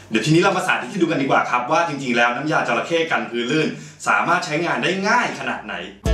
เดี๋ยวทีนี้เรามาสาธิตให้ดูกันดีกว่าครับว่าจริงๆแล้วน้ำยาจระเข้กันพื้นลื่นสามารถใช้งานได้ง่ายขนาดไหน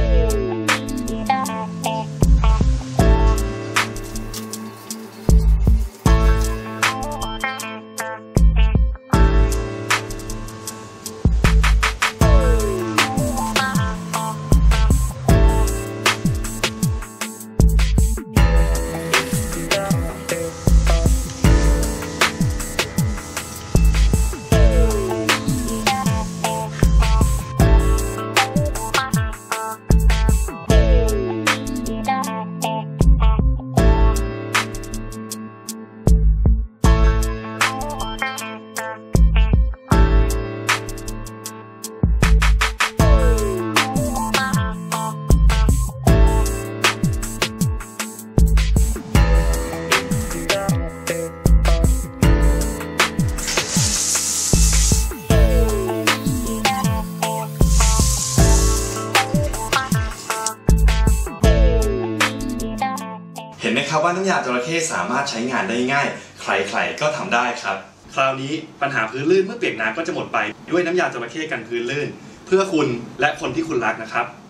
เห็นไหมครับว่าน้ำยาจระเข้สามารถใช้งานได้ง่ายใครๆก็ทำได้ครับคราวนี้ปัญหาพื้นลื่นเมื่อเปียกน้ำก็จะหมดไปด้วยน้ำยาจระเข้กันพื้นลื่นเพื่อคุณและคนที่คุณรักนะครับ